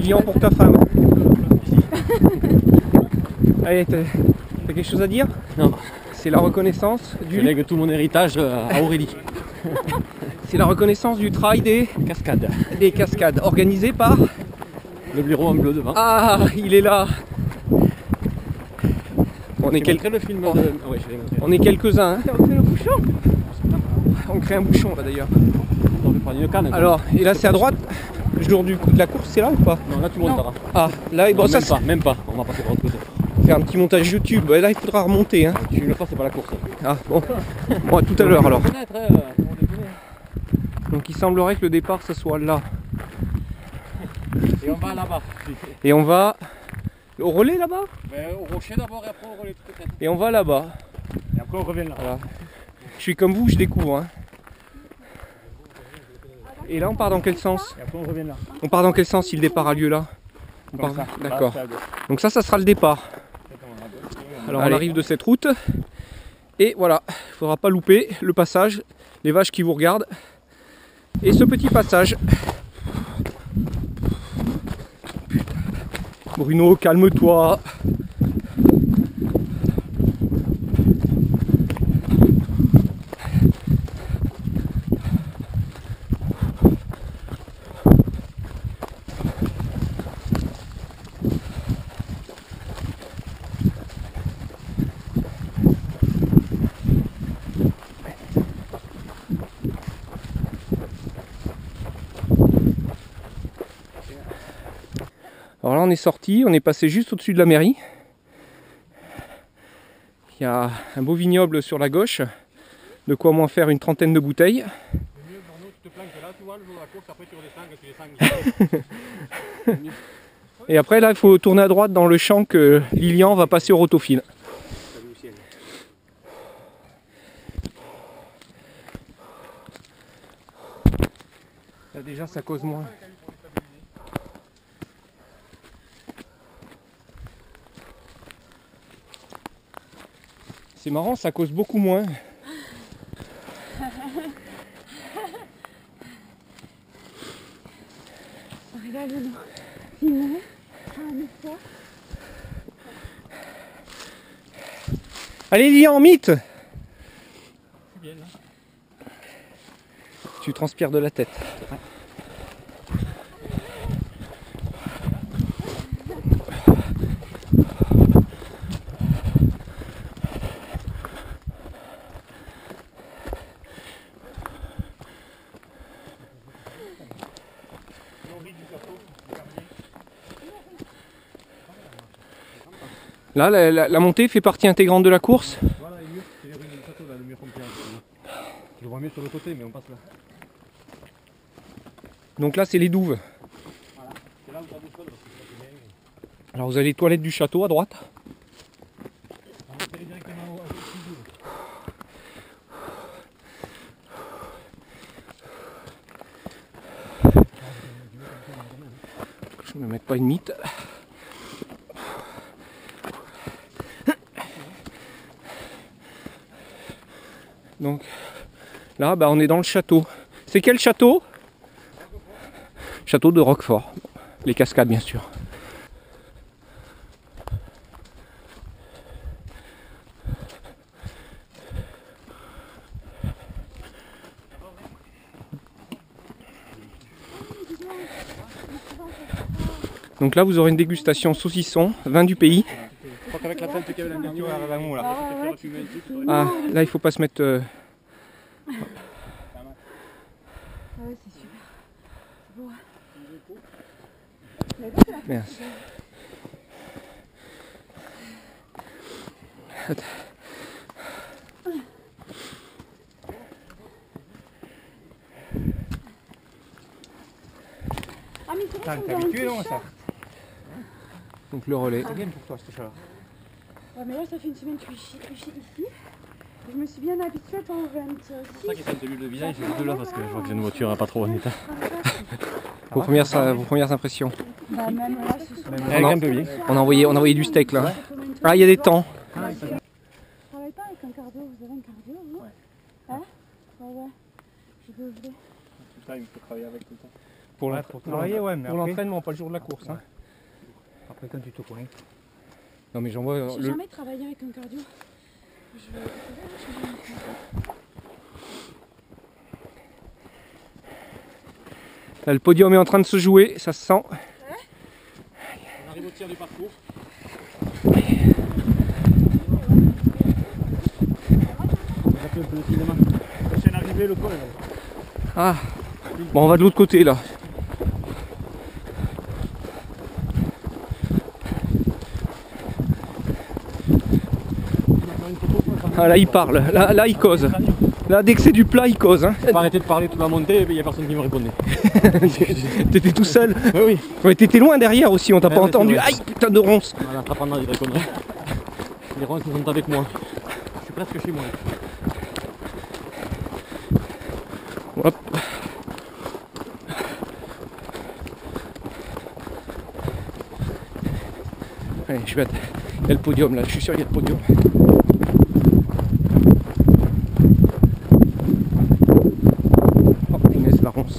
Lilian pour ta femme. Allez, t'as quelque chose à dire? Non. C'est la reconnaissance Je lègue tout mon héritage à Aurélie. C'est la reconnaissance du trail des cascades organisé par le bureau en bleu devant. Ah, il est là. On est le film de... ouais, on est quelques-uns. Hein. On fait le bouchon. On crée un bouchon là d'ailleurs. On va prendre une canne. Alors, et là c'est à droite. Le jour de la course, c'est là ou pas? Non, là tu monteras. Ah, là, bon, non, ça même pas. On va passer de l'autre côté. Faire un petit montage YouTube. Là, il faudra remonter. Hein. Tu le fais, c'est pas la course. Ah, bon. Bon, à tout à l'heure alors. Donc, il semblerait que le départ, ce soit là. Et on va là-bas. Et on va au relais là-bas? Au rocher d'abord et après au relais tout peut-être. Et on va là-bas. Et après on revient là. Voilà. Je suis comme vous, je découvre. Hein. Et là, on part dans quel sens? Et après on revient là. On part dans quel sens si le départ a lieu là? D'accord. Donc ça sera le départ. Alors on arrive de cette route. Et voilà, il ne faudra pas louper le passage, les vaches qui vous regardent. Et ce petit passage. Bruno, calme-toi. Alors là on est sorti, on est passé juste au-dessus de la mairie. Il y a un beau vignoble sur la gauche, de quoi au moins faire une trentaine de bouteilles. Et après là il faut tourner à droite dans le champ que Lilian va passer au rotofil. Là déjà ça cause moins. C'est marrant, ça cause beaucoup moins. Regarde-nous. Allez Lilian, mythe. Tu transpires de la tête. Là, la montée fait partie intégrante de la course. Voilà, les murs, c'est les ruines du château, là, le mur complet. Je le vois mieux sur le côté, mais on passe là. Donc là, c'est les douves. Voilà, c'est là où t'as des choses, parce que ça fait bien. Alors vous avez les toilettes du château à droite. On va aller directement au studio. Je ne me mette pas une mythe. Donc là, on est dans le château. C'est quel château? Château de Roquefort. Les cascades, bien sûr. Donc là, vous aurez une dégustation saucisson, vin du pays. Je crois qu'avec la pente qu'il y avait la dernière heure à Vamon, là. Ah, là, il faut pas se mettre... Ah ouais, c'est super. C'est beau. Merci. T'es habitué, non, ça? Donc le relais. C'est bien pour toi, cette chaleur. Ouais, mais là, ça fait une semaine que je suis ici. Je me suis bien habituée quand on vient C'est pour ça qu'il y a une de visage, j'ai deux là parce que je vois que j'ai une voiture pas trop en état. Vos premières impressions. Bah, même là, ce soir. Elle est un peu bien. On a envoyé du steak là. Ah, il y a des temps. Vous travaillez pas avec un cardio, vous avez un cardio, vous? Ouais. Hein? Ouais, ouais. Je peux ouvrir. Putain, il faut travailler avec tout le temps. Pour travailler, ouais, mais pour après... l'entraînement, pas le jour de la course. Hein. Après, quand tu te connais... Non mais j'en vois... J'ai jamais travaillé avec un cardio. Là, le podium est en train de se jouer, ça se sent. On arrive au tiers du parcours. Un peu le cinéma. Prochaine arrivée, le col. Ah, bon, on va de l'autre côté là. Ah là il parle, là il cause. Là dès que c'est du plat il cause. Hein. J'ai pas arrêté de parler toute la montée et il n'y a personne qui me répondait. T'étais tout seul. Oui, oui. Ouais, t'étais loin derrière aussi, on t'a pas entendu. Aïe putain de ronce. Voilà, t'apprendras des conneries. Les ronces sont avec moi. Je suis presque chez moi. Hop. Allez, je vais être... Il y a le podium là, je suis sûr qu'il y a le podium. Oh, punaise, la ronce.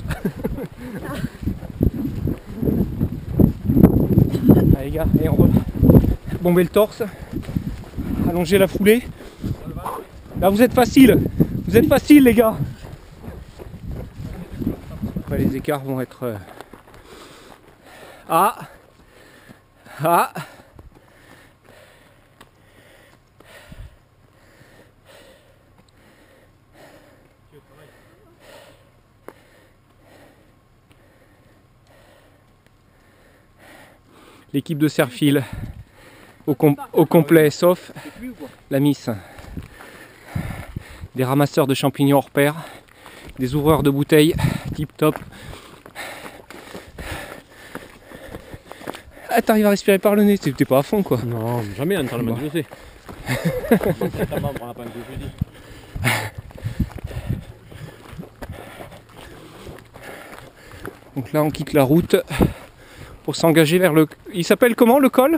Allez les gars, et on va bomber le torse, allonger la foulée. Là vous êtes facile les gars. Après les écarts vont être... Ah. L'équipe de Serfil au complet, sauf la Miss. Des ramasseurs de champignons hors pair, des ouvreurs de bouteilles, tip top. Ah, t'arrives à respirer par le nez, t'es pas à fond quoi. Non, jamais un entraînement de sais. Donc là on quitte la route pour s'engager vers le... Il s'appelle comment le col?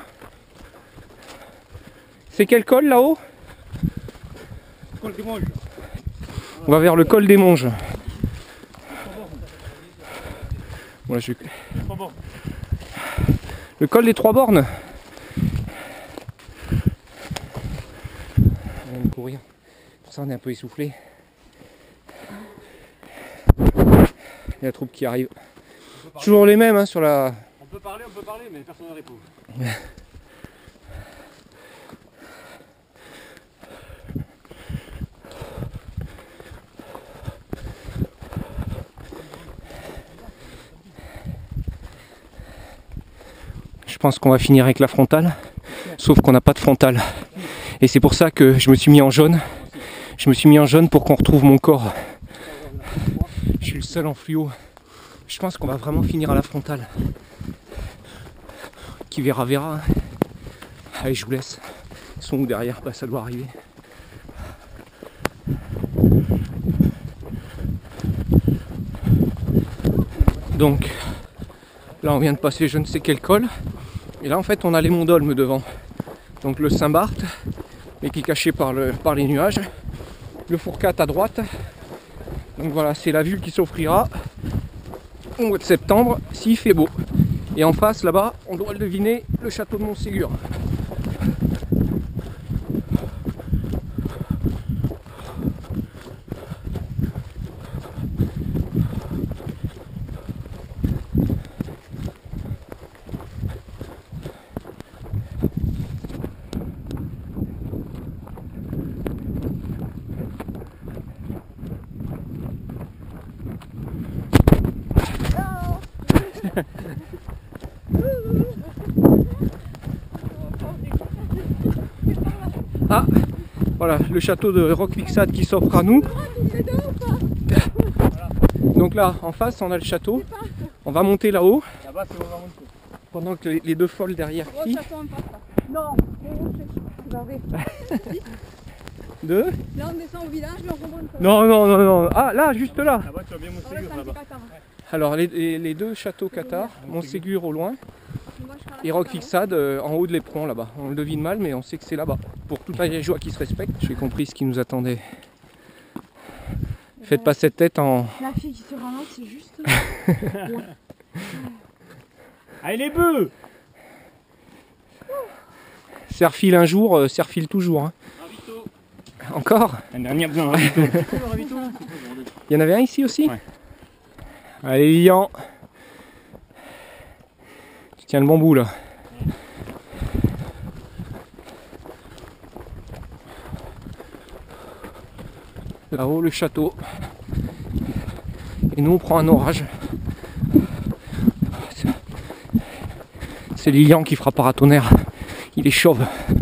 C'est quel col là-haut? Col des Monges. On va vers le col des Monges. Voilà, le col des 3 bornes. On va courir. Pour ça on est un peu essoufflé. Il y a la troupe qui arrive. Toujours les mêmes hein, sur la... On peut parler, mais personne ne répond. Je pense qu'on va finir avec la frontale, sauf qu'on n'a pas de frontale. Et c'est pour ça que je me suis mis en jaune. Je me suis mis en jaune pour qu'on retrouve mon corps. Je suis le seul en fluo. Je pense qu'on va vraiment finir à la frontale. Qui verra, verra. Allez, je vous laisse. Ils sont où derrière? Bah, ça doit arriver. Donc, là on vient de passer je ne sais quel col. Et là en fait on a les monts d'Olme devant. Donc le Saint-Barth, mais qui est caché par les nuages. Le Fourcat à droite. Donc voilà, c'est la vue qui s'offrira au mois de septembre, s'il fait beau. Et en face là-bas, on doit le deviner, le château de Montségur. Ah, voilà, le château de Roquefixade qui s'offre à nous. Donc là, en face, on a le château. On va monter là-haut. Là-bas, c'est où on va monter. Pendant que les deux folles derrière crient. Non, Deux. là on descend au village, mais on remonte pas. Non, non, non, non. Ah, là, juste là. Là-bas, tu vas bien Montségur, là-bas. Alors, les deux châteaux Qatar, Montségur au loin et Roquefixade en haut de l'éperon là-bas. On le devine mal, mais on sait que c'est là-bas. Pour tout un villageois qui se respecte, j'ai compris ce qui nous attendait. Faites pas cette tête en... La fille qui se ramasse, c'est juste... Allez les bœufs! Serre-fil un jour, serre-fil toujours. Hein. Encore? Un dernier besoin, ravito. Il y en avait un ici aussi? Ouais. Allez Lilian. Tu tiens le bon bout là. Là-haut le château. Et nous on prend un orage. C'est Lilian qui fera paratonnerre. Il est chauve.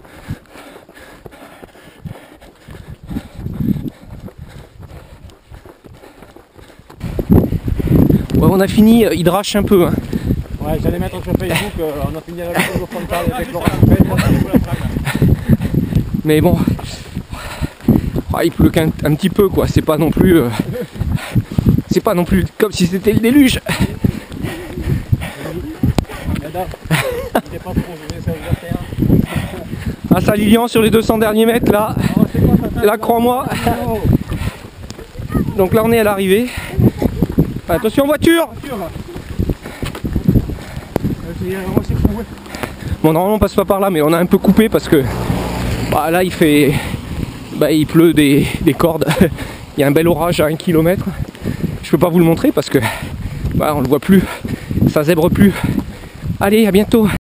Ouais, on a fini, il drache un peu. Hein. Ouais, j'allais mettre sur Facebook, on a fini à la vidéo frontale avec Laurent. Mais bon, il pleut qu'un petit peu quoi, c'est pas non plus c'est pas non plus comme si c'était le déluge. Ah ça Lilian sur les 200 derniers mètres là, là crois-moi. Donc là on est à l'arrivée. Attention voiture. Bon normalement on passe pas par là mais on a un peu coupé parce que bah, là il fait il pleut des cordes. Il y a un bel orage à 1 km. Je peux pas vous le montrer parce que on le voit plus, ça zèbre plus. Allez à bientôt.